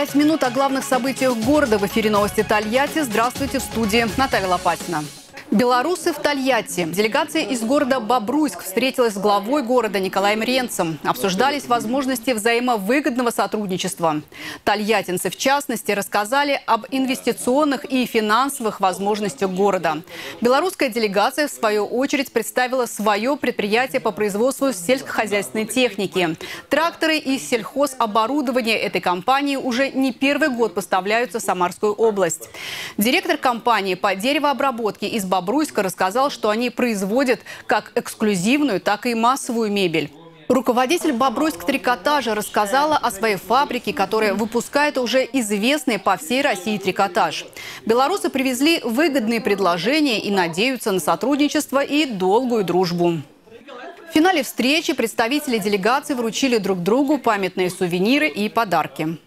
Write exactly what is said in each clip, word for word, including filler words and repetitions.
Пять минут о главных событиях города. В эфире новости Тольятти. Здравствуйте, в студии Наталья Лопатина. Белорусы в Тольятти. Делегация из города Бобруйск встретилась с главой города Николаем Ренцем. Обсуждались возможности взаимовыгодного сотрудничества. Тольяттинцы, в частности, рассказали об инвестиционных и финансовых возможностях города. Белорусская делегация, в свою очередь, представила свое предприятие по производству сельскохозяйственной техники. Тракторы и сельхозоборудование этой компании уже не первый год поставляются в Самарскую область. Директор компании по деревообработке из Бобруйска рассказал, что они производят как эксклюзивную, так и массовую мебель. Руководитель Бобруйск трикотажа рассказала о своей фабрике, которая выпускает уже известный по всей России трикотаж. Белорусы привезли выгодные предложения и надеются на сотрудничество и долгую дружбу. В финале встречи представители делегации вручили друг другу памятные сувениры и подарки.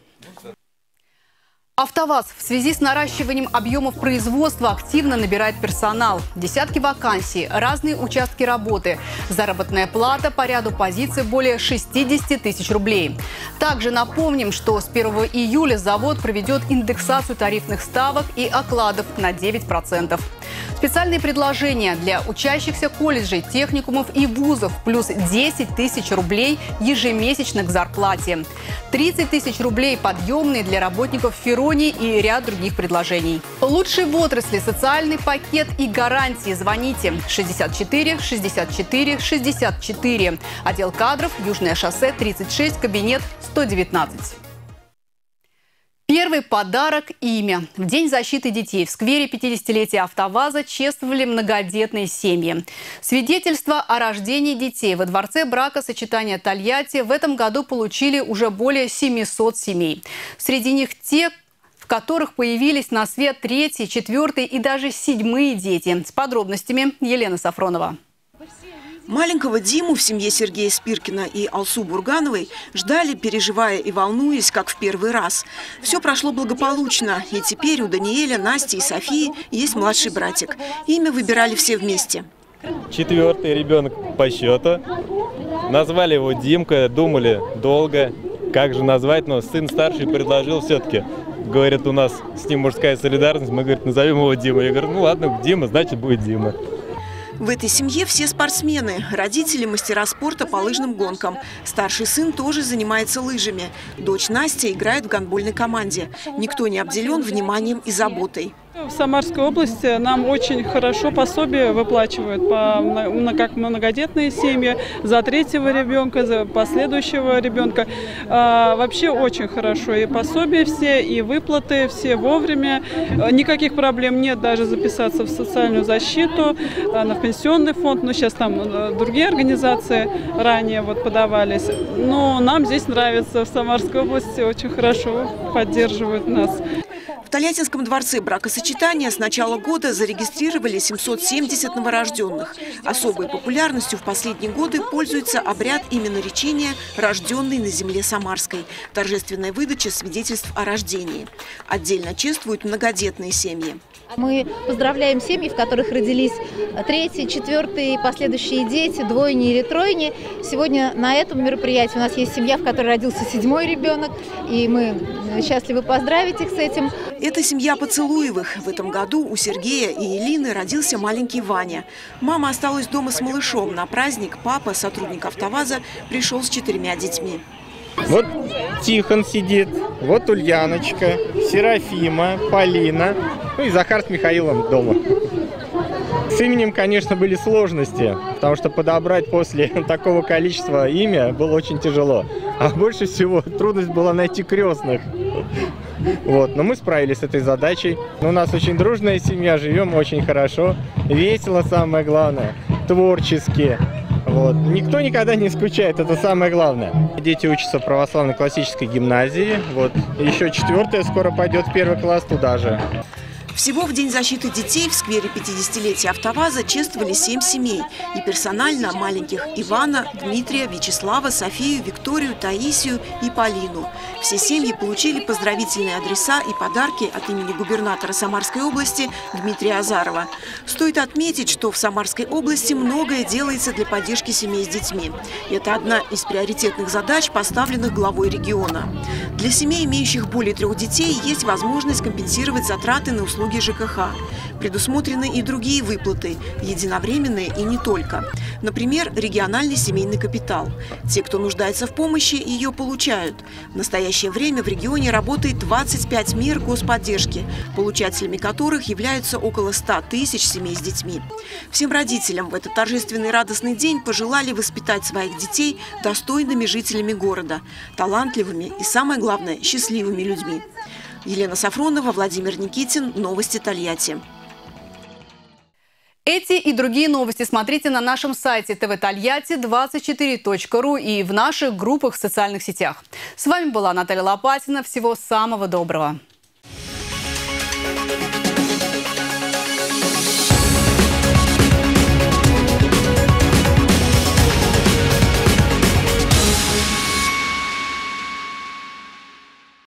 АвтоВАЗ в связи с наращиванием объемов производства активно набирает персонал. Десятки вакансий, разные участки работы. Заработная плата по ряду позиций более шестидесяти тысяч рублей. Также напомним, что с первого июля завод проведет индексацию тарифных ставок и окладов на девять процентов. Специальные предложения для учащихся колледжей, техникумов и вузов плюс десять тысяч рублей ежемесячно к зарплате. тридцать тысяч рублей подъемные для работников Феронии и ряд других предложений. Лучший в отрасли социальный пакет и гарантии. Звоните шестьдесят четыре шестьдесят четыре шестьдесят четыре. Отдел кадров, Южное шоссе, тридцать шесть, кабинет сто девятнадцать. Первый подарок – имя. В День защиты детей в сквере пятидесятилетия АвтоВАЗа чествовали многодетные семьи. Свидетельство о рождении детей во дворце бракосочетания Тольятти в этом году получили уже более семисот семей. Среди них те, в которых появились на свет третий, четвертый и даже седьмые дети. С подробностями Елена Сафронова. Маленького Диму в семье Сергея Спиркина и Алсу Бургановой ждали, переживая и волнуясь, как в первый раз. Все прошло благополучно, и теперь у Даниэля, Насти и Софии есть младший братик. Имя выбирали все вместе. Четвертый ребенок по счету. Назвали его Димка, думали долго, как же назвать, но сын старший предложил все-таки. Говорит, у нас с ним мужская солидарность, мы, говорит, назовем его Дима. Я говорю, ну ладно, Дима, значит будет Дима. В этой семье все спортсмены. Родители – мастера спорта по лыжным гонкам. Старший сын тоже занимается лыжами. Дочь Настя играет в гандбольной команде. Никто не обделен вниманием и заботой. В Самарской области нам очень хорошо пособие выплачивают по, как многодетные семьи, за третьего ребенка, за последующего ребенка. А, вообще очень хорошо. И пособия все, и выплаты все вовремя. Никаких проблем нет даже записаться в социальную защиту, в пенсионный фонд. Ну, сейчас там другие организации ранее вот подавались. Но нам здесь нравится, в Самарской области очень хорошо поддерживают нас. В Тольяттинском дворце бракосочетания с начала года зарегистрировали семьсот семьдесят новорожденных. Особой популярностью в последние годы пользуется обряд именоречения «Рожденный на земле Самарской» – торжественная выдача свидетельств о рождении. Отдельно чествуют многодетные семьи. Мы поздравляем семьи, в которых родились третий, четвертый и последующие дети, двойни или тройни. Сегодня на этом мероприятии у нас есть семья, в которой родился седьмой ребенок, и мы счастливы поздравить их с этим. Это семья Поцелуевых. В этом году у Сергея и Элины родился маленький Ваня. Мама осталась дома с малышом. На праздник папа, сотрудник АвтоВАЗа, пришел с четырьмя детьми. Вот Тихон сидит, вот Ульяночка, Серафима, Полина, ну и Захар с Михаилом дома. С именем, конечно, были сложности, потому что подобрать после такого количества имя было очень тяжело. А больше всего трудность была найти крестных. Вот, но мы справились с этой задачей. У нас очень дружная семья, живем очень хорошо, весело, самое главное, творчески. Вот. Никто никогда не скучает, это самое главное. Дети учатся в православной классической гимназии. Вот. Еще четвертая скоро пойдет в первый класс туда же. Всего в День защиты детей в сквере пятидесятилетия АвтоВАЗа чествовали семь семей. И персонально маленьких Ивана, Дмитрия, Вячеслава, Софию, Викторию, Таисию и Полину. Все семьи получили поздравительные адреса и подарки от имени губернатора Самарской области Дмитрия Азарова. Стоит отметить, что в Самарской области многое делается для поддержки семей с детьми. Это одна из приоритетных задач, поставленных главой региона. Для семей, имеющих более трех детей, есть возможность компенсировать затраты на услуги ЖКХ. Предусмотрены и другие выплаты, единовременные и не только. Например, региональный семейный капитал. Те, кто нуждается в помощи, ее получают. В настоящее время в регионе работает двадцать пять мер господдержки, получателями которых являются около ста тысяч семей с детьми. Всем родителям в этот торжественный и радостный день пожелали воспитать своих детей достойными жителями города, талантливыми и, самое главное, счастливыми людьми. Елена Сафронова, Владимир Никитин. Новости Тольятти. Эти и другие новости смотрите на нашем сайте тэ вэ тольятти двадцать четыре точка ру и в наших группах в социальных сетях. С вами была Наталья Лопатина. Всего самого доброго.